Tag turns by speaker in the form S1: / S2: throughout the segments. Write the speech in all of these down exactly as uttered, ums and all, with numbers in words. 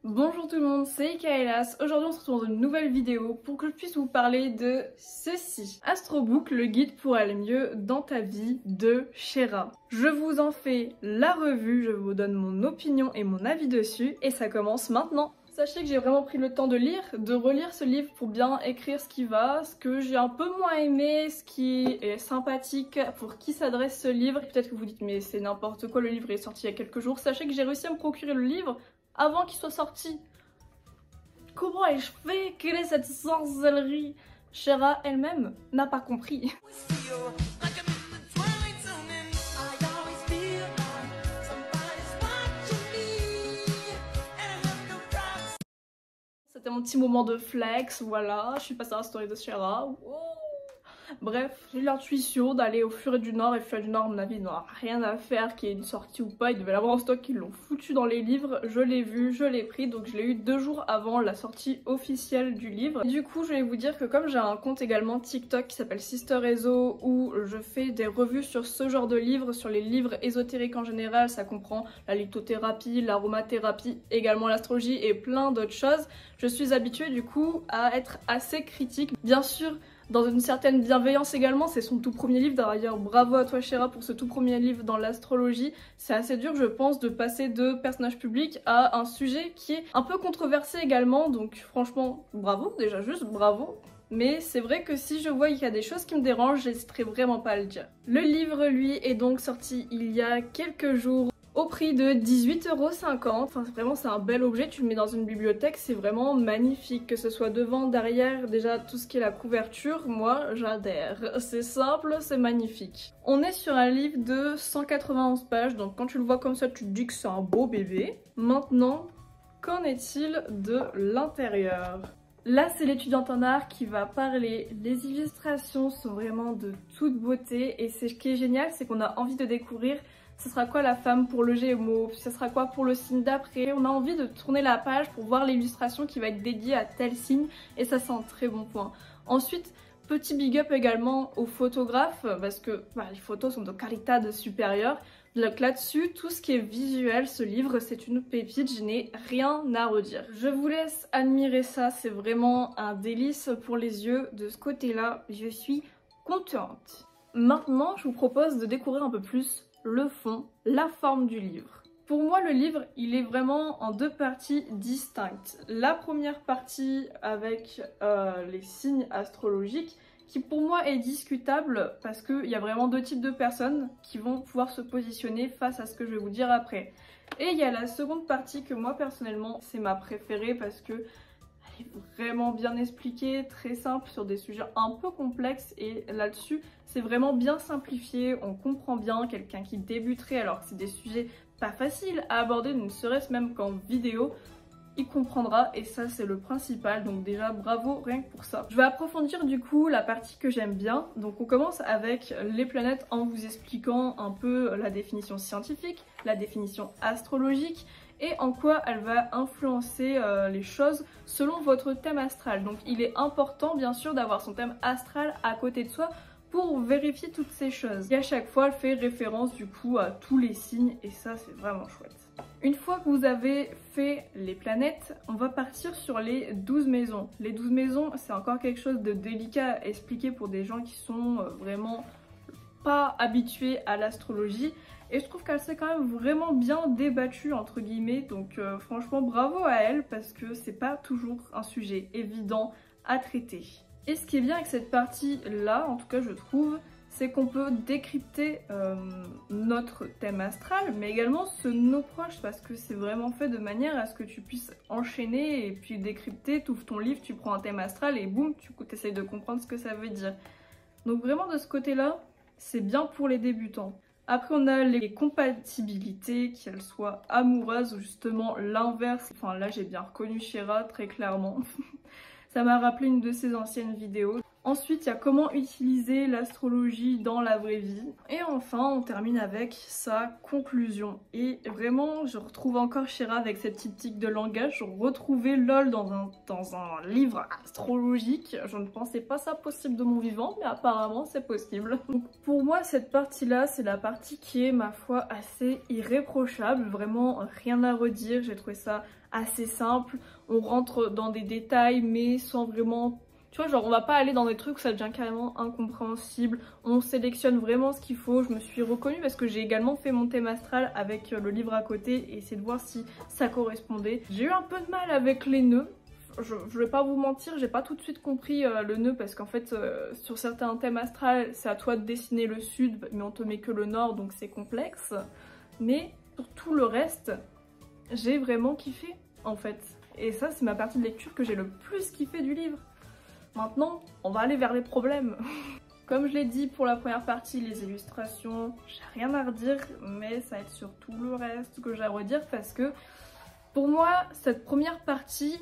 S1: Bonjour tout le monde, c'est Kaelas. Aujourd'hui on se retrouve dans une nouvelle vidéo pour que je puisse vous parler de ceci. Astrobook, le guide pour aller mieux dans ta vie de Shera. Je vous en fais la revue, je vous donne mon opinion et mon avis dessus et ça commence maintenant. Sachez que j'ai vraiment pris le temps de lire, de relire ce livre pour bien écrire ce qui va, ce que j'ai un peu moins aimé, ce qui est sympathique, pour qui s'adresse ce livre. Peut-être que vous dites mais c'est n'importe quoi, le livre est sorti il y a quelques jours. Sachez que j'ai réussi à me procurer le livre avant qu'il soit sorti. Comment ai-je fait? Quelle est cette sorcellerie? Shera elle-même n'a pas compris. C'était mon petit moment de flex, voilà, je suis passée à la story de Shera. Wow. Bref, j'ai l'intuition d'aller au Furet du Nord et Furet du Nord, à mon avis, n'aura rien à faire qu'il y ait une sortie ou pas. Ils devaient l'avoir en stock, ils l'ont foutu dans les livres. Je l'ai vu, je l'ai pris, donc je l'ai eu deux jours avant la sortie officielle du livre. Et du coup, je vais vous dire que comme j'ai un compte également TikTok qui s'appelle SisterEzo où je fais des revues sur ce genre de livres, sur les livres ésotériques en général, ça comprend la lithothérapie, l'aromathérapie, également l'astrologie et plein d'autres choses. Je suis habituée du coup à être assez critique. Bien sûr, dans une certaine bienveillance également, c'est son tout premier livre, d'ailleurs bravo à toi Shera pour ce tout premier livre dans l'astrologie. C'est assez dur je pense de passer de personnage public à un sujet qui est un peu controversé également, donc franchement bravo, déjà juste bravo. Mais c'est vrai que si je vois qu'il y a des choses qui me dérangent, j'hésiterai vraiment pas à le dire. Le livre lui est donc sorti il y a quelques jours au prix de dix-huit euros cinquante. Enfin vraiment c'est un bel objet, tu le mets dans une bibliothèque, c'est vraiment magnifique, que ce soit devant, derrière, déjà tout ce qui est la couverture, moi j'adhère. C'est simple, c'est magnifique. On est sur un livre de cent quatre-vingt-onze pages, donc quand tu le vois comme ça tu te dis que c'est un beau bébé. Maintenant, qu'en est-il de l'intérieur? Là c'est l'étudiante en art qui va parler, les illustrations sont vraiment de toute beauté et c'est ce qui est génial, c'est qu'on a envie de découvrir ce sera quoi la femme pour le Gémeaux, ce sera quoi pour le signe d'après. On a envie de tourner la page pour voir l'illustration qui va être dédiée à tel signe et ça c'est un très bon point. Ensuite, petit big up également aux photographes parce que bah, les photos sont de qualité supérieure. Donc là-dessus, tout ce qui est visuel, ce livre c'est une pépite, je n'ai rien à redire. Je vous laisse admirer ça, c'est vraiment un délice pour les yeux. De ce côté-là, je suis contente. Maintenant, je vous propose de découvrir un peu plus le fond, la forme du livre. Pour moi, le livre, il est vraiment en deux parties distinctes. La première partie avec euh, les signes astrologiques, qui pour moi est discutable parce qu'il y a vraiment deux types de personnes qui vont pouvoir se positionner face à ce que je vais vous dire après. Et il y a la seconde partie que moi personnellement, c'est ma préférée parce que elle est vraiment bien expliquée, très simple sur des sujets un peu complexes et là-dessus c'est vraiment bien simplifié, on comprend bien. Quelqu'un qui débuterait alors que c'est des sujets pas faciles à aborder, ne serait-ce même qu'en vidéo, il comprendra et ça c'est le principal, donc déjà bravo rien que pour ça. Je vais approfondir du coup la partie que j'aime bien, donc on commence avec les planètes en vous expliquant un peu la définition scientifique, la définition astrologique et en quoi elle va influencer euh, les choses selon votre thème astral. Donc il est important bien sûr d'avoir son thème astral à côté de soi pour vérifier toutes ces choses. Et à chaque fois elle fait référence du coup à tous les signes et ça c'est vraiment chouette. Une fois que vous avez fait les planètes, on va partir sur les douze maisons. Les douze maisons c'est encore quelque chose de délicat à expliquer pour des gens qui sont vraiment pas habitués à l'astrologie. Et je trouve qu'elle s'est quand même vraiment bien débattue entre guillemets, donc euh, franchement bravo à elle parce que c'est pas toujours un sujet évident à traiter. Et ce qui est bien avec cette partie là, en tout cas je trouve, c'est qu'on peut décrypter euh, notre thème astral, mais également ceux de nos proches, parce que c'est vraiment fait de manière à ce que tu puisses enchaîner et puis décrypter, tu ouvres ton livre, tu prends un thème astral et boum, tu essayes de comprendre ce que ça veut dire. Donc vraiment de ce côté-là, c'est bien pour les débutants. Après on a les compatibilités, qu'elles soient amoureuses ou justement l'inverse. Enfin là j'ai bien reconnu Shera très clairement. Ça m'a rappelé une de ses anciennes vidéos. Ensuite, il y a comment utiliser l'astrologie dans la vraie vie. Et enfin, on termine avec sa conclusion. Et vraiment, je retrouve encore Shira avec ses petites tics de langage. Je retrouvais LOL dans un, dans un livre astrologique. Je ne pensais pas ça possible de mon vivant, mais apparemment c'est possible. Donc pour moi, cette partie-là, c'est la partie qui est, ma foi, assez irréprochable. Vraiment, rien à redire. J'ai trouvé ça assez simple. On rentre dans des détails, mais sans vraiment... Tu vois, genre on va pas aller dans des trucs où ça devient carrément incompréhensible. On sélectionne vraiment ce qu'il faut. Je me suis reconnue parce que j'ai également fait mon thème astral avec le livre à côté et essayer de voir si ça correspondait. J'ai eu un peu de mal avec les nœuds. Je, je vais pas vous mentir, j'ai pas tout de suite compris euh, le nœud parce qu'en fait euh, sur certains thèmes astrales c'est à toi de dessiner le sud mais on te met que le nord donc c'est complexe. Mais sur tout le reste, j'ai vraiment kiffé en fait. Et ça c'est ma partie de lecture que j'ai le plus kiffé du livre. Maintenant, on va aller vers les problèmes. Comme je l'ai dit pour la première partie, les illustrations, j'ai rien à redire, mais ça va être surtout le reste que j'ai à redire parce que pour moi, cette première partie,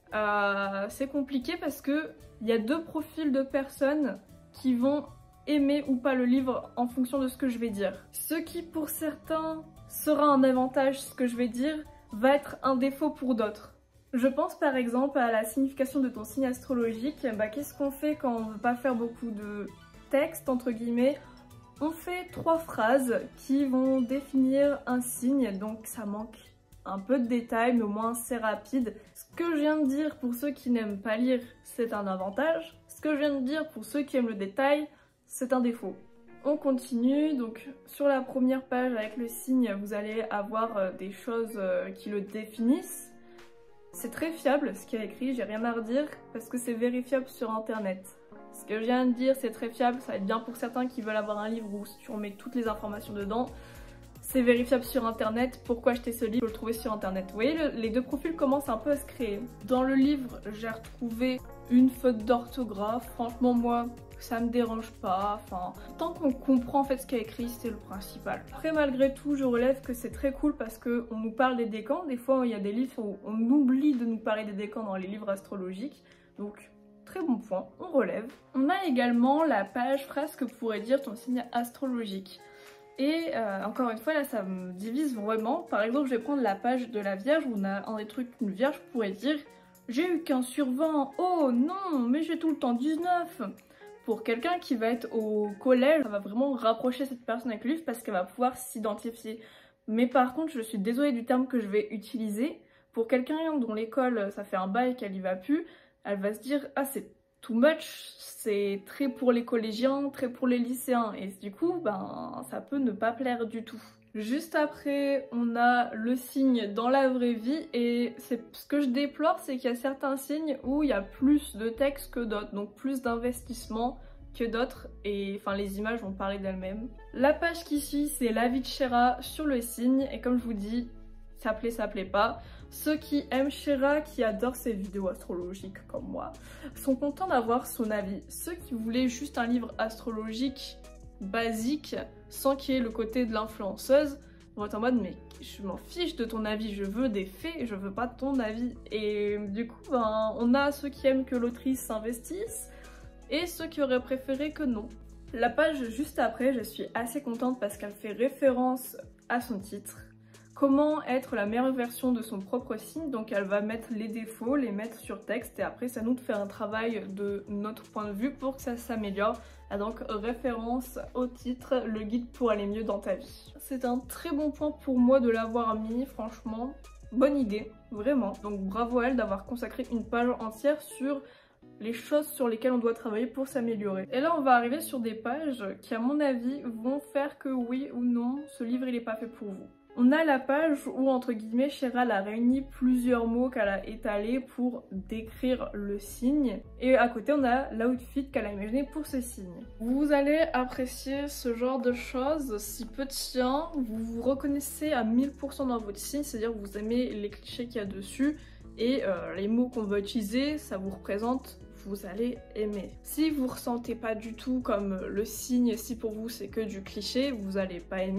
S1: euh, c'est compliqué parce que il y a deux profils de personnes qui vont aimer ou pas le livre en fonction de ce que je vais dire. Ce qui pour certains sera un avantage, ce que je vais dire, va être un défaut pour d'autres. Je pense par exemple à la signification de ton signe astrologique. Bah, qu'est-ce qu'on fait quand on veut pas faire beaucoup de texte entre guillemets? On fait trois phrases qui vont définir un signe, donc ça manque un peu de détails mais au moins c'est rapide. Ce que je viens de dire pour ceux qui n'aiment pas lire, c'est un avantage. Ce que je viens de dire pour ceux qui aiment le détail, c'est un défaut. On continue, donc sur la première page avec le signe, vous allez avoir des choses qui le définissent. C'est très fiable ce qu'il y a écrit, j'ai rien à redire parce que c'est vérifiable sur internet. Ce que je viens de dire c'est très fiable, ça va être bien pour certains qui veulent avoir un livre où tu remets toutes les informations dedans. C'est vérifiable sur internet, pourquoi acheter ce livre? Je peux le trouver sur internet. Vous voyez, le, les deux profils commencent un peu à se créer. Dans le livre, j'ai retrouvé une faute d'orthographe, franchement moi, ça me dérange pas, enfin, tant qu'on comprend en fait ce qu'il y a écrit, c'est le principal. Après malgré tout, je relève que c'est très cool parce que on nous parle des décans, des fois il y a des livres où on oublie de nous parler des décans dans les livres astrologiques, donc très bon point, on relève. On a également la page phrase que pourrait dire ton signe astrologique. Et euh, encore une fois là ça me divise vraiment. Par exemple je vais prendre la page de la Vierge où on a un des trucs qu'une Vierge pourrait dire j'ai eu quinze sur vingt, oh non mais j'ai tout le temps dix-neuf. Pour quelqu'un qui va être au collège, ça va vraiment rapprocher cette personne avec le livre parce qu'elle va pouvoir s'identifier. Mais par contre, je suis désolée du terme que je vais utiliser. Pour quelqu'un dont l'école, ça fait un bail qu'elle y va plus, elle va se dire « Ah, c'est too much, c'est très pour les collégiens, très pour les lycéens. » Et du coup, ben, ça peut ne pas plaire du tout. Juste après, on a le signe dans la vraie vie et ce que je déplore, c'est qu'il y a certains signes où il y a plus de texte que d'autres, donc plus d'investissement que d'autres et enfin les images vont parler d'elles-mêmes. La page qui suit, c'est l'avis de Shira sur le signe et comme je vous dis, ça plaît, ça plaît pas. Ceux qui aiment Shira, qui adorent ses vidéos astrologiques comme moi, sont contents d'avoir son avis. Ceux qui voulaient juste un livre astrologique basique sans qu'il y ait le côté de l'influenceuse vont être en mode mais je m'en fiche de ton avis, je veux des faits, je veux pas ton avis. Et du coup ben, on a ceux qui aiment que l'autrice s'investisse et ceux qui auraient préféré que non. La page juste après, je suis assez contente parce qu'elle fait référence à son titre. Comment être la meilleure version de son propre signe, donc elle va mettre les défauts, les mettre sur texte et après c'est à nous de faire un travail de notre point de vue pour que ça s'améliore. Ah, donc référence au titre, le guide pour aller mieux dans ta vie. C'est un très bon point pour moi de l'avoir mis, franchement, bonne idée, vraiment. Donc bravo à elle d'avoir consacré une page entière sur les choses sur lesquelles on doit travailler pour s'améliorer. Et là on va arriver sur des pages qui à mon avis vont faire que oui ou non, ce livre il est pas fait pour vous. On a la page où, entre guillemets, Shira a réuni plusieurs mots qu'elle a étalés pour décrire le signe. Et à côté, on a l'outfit qu'elle a imaginé pour ce signe. Vous allez apprécier ce genre de choses si peu de chiens, vous vous reconnaissez à mille pour cent dans votre signe, c'est-à-dire que vous aimez les clichés qu'il y a dessus et euh, les mots qu'on va utiliser, ça vous représente, vous allez aimer. Si vous ressentez pas du tout comme le signe, si pour vous c'est que du cliché, vous allez pas aimer.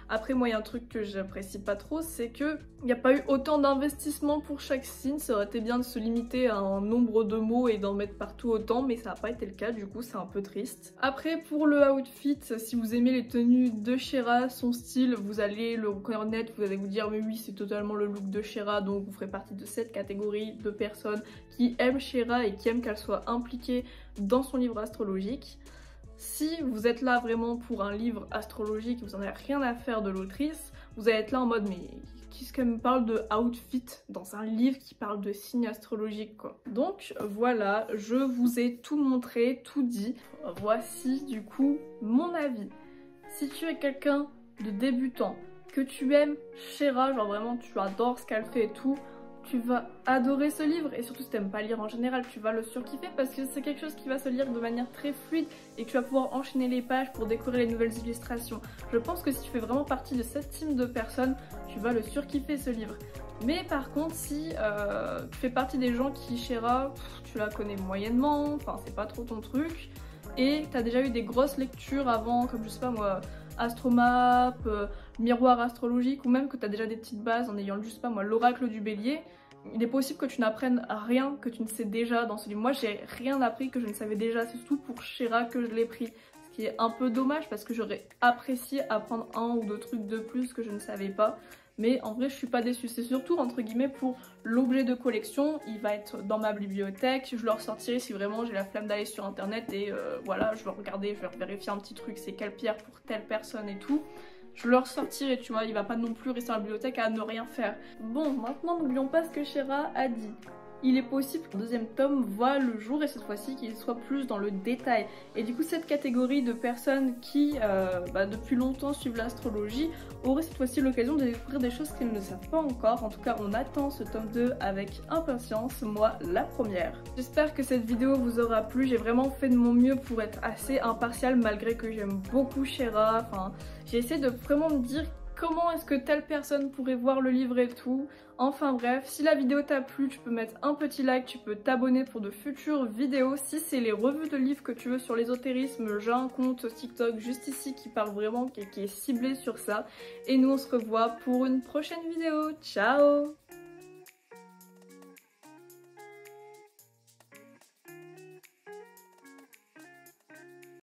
S1: Après moi il y a un truc que j'apprécie pas trop, c'est que il n'y a pas eu autant d'investissement pour chaque signe. Ça aurait été bien de se limiter à un nombre de mots et d'en mettre partout autant, mais ça n'a pas été le cas, du coup c'est un peu triste. Après pour le outfit, si vous aimez les tenues de Shera, son style, vous allez le reconnaître net, vous allez vous dire mais oui c'est totalement le look de Shera, donc vous ferez partie de cette catégorie de personnes qui aiment Shera et qui aiment qu'elle soit impliquée dans son livre astrologique. Si vous êtes là vraiment pour un livre astrologique, vous n'en avez rien à faire de l'autrice, vous allez être là en mode mais qu'est-ce qu'elle me parle de outfit dans un livre qui parle de signes astrologiques quoi. Donc voilà, je vous ai tout montré, tout dit. Voici du coup mon avis. Si tu es quelqu'un de débutant, que tu aimes Shera, genre vraiment tu adores ce qu'elle fait et tout, tu vas adorer ce livre, et surtout si t'aimes pas lire en général, tu vas le surkiffer parce que c'est quelque chose qui va se lire de manière très fluide et que tu vas pouvoir enchaîner les pages pour découvrir les nouvelles illustrations. Je pense que si tu fais vraiment partie de cette team de personnes, tu vas le surkiffer ce livre. Mais par contre si euh, tu fais partie des gens qui Shera, tu la connais moyennement, enfin c'est pas trop ton truc, et t'as déjà eu des grosses lectures avant, comme je sais pas moi, Astromap, euh, miroir astrologique, ou même que tu as déjà des petites bases en ayant, je sais pas moi, l'oracle du bélier, il est possible que tu n'apprennes rien que tu ne sais déjà dans ce livre. Moi j'ai rien appris que je ne savais déjà, c'est surtout pour Shera que je l'ai pris, ce qui est un peu dommage parce que j'aurais apprécié apprendre un ou deux trucs de plus que je ne savais pas. Mais en vrai je suis pas déçue, c'est surtout entre guillemets pour l'objet de collection, il va être dans ma bibliothèque, je le ressortirai si vraiment j'ai la flemme d'aller sur internet et euh, voilà je vais regarder, je vais vérifier un petit truc, c'est quelle pierre pour telle personne et tout. Je le ressortirai, tu vois, il va pas non plus rester dans la bibliothèque à ne rien faire. Bon, maintenant n'oublions pas ce que Shera a dit. Il est possible que le deuxième tome voit le jour et cette fois-ci qu'il soit plus dans le détail. Et du coup cette catégorie de personnes qui euh, bah, depuis longtemps suivent l'astrologie aurait cette fois-ci l'occasion de découvrir des choses qu'elles ne savent pas encore. En tout cas on attend ce tome deux avec impatience, moi la première. J'espère que cette vidéo vous aura plu, j'ai vraiment fait de mon mieux pour être assez impartiale malgré que j'aime beaucoup Shera. Enfin, j'ai essayé de vraiment me dire comment est-ce que telle personne pourrait voir le livre et tout. Enfin bref, si la vidéo t'a plu, tu peux mettre un petit like, tu peux t'abonner pour de futures vidéos. Si c'est les revues de livres que tu veux sur l'ésotérisme, j'ai un compte TikTok juste ici qui parle vraiment, qui est ciblé sur ça. Et nous on se revoit pour une prochaine vidéo. Ciao!